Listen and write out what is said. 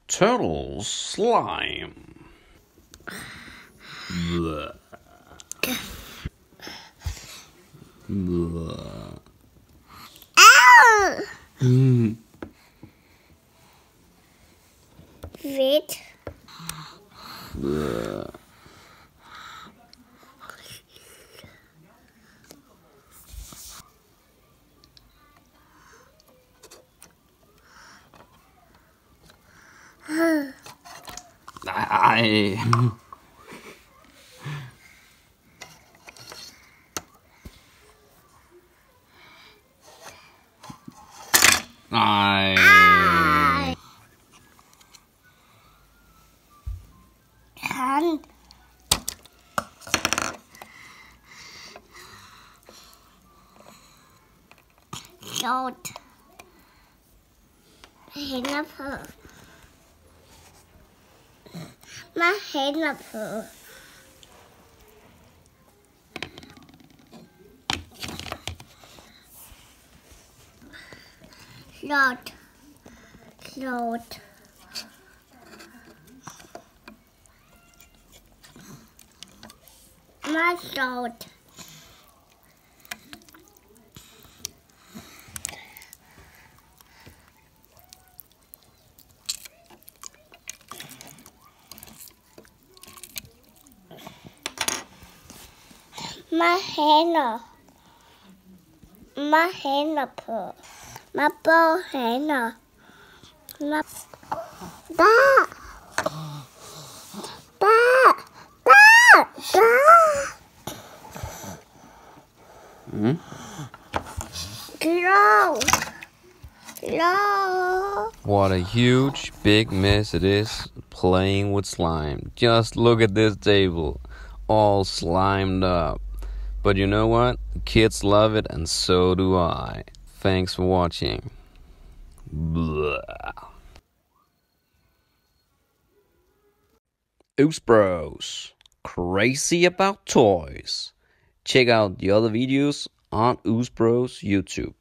Turtle slime. Bleh. Bleh. Ow! Wait. Bleh. I. Hand. Short. Pineapple. My pineapple. Short. Short. My short. My henna. My henna purr. My bow henna. My da. Da. Da. Da. Glow. Glow. What a huge, big mess it is playing with slime. Just look at this table, all slimed up. But you know what? The kids love it, and so do I. Thanks for watching. Blah. Ooze Bros. Crazy about toys. Check out the other videos on Ooze Bros YouTube.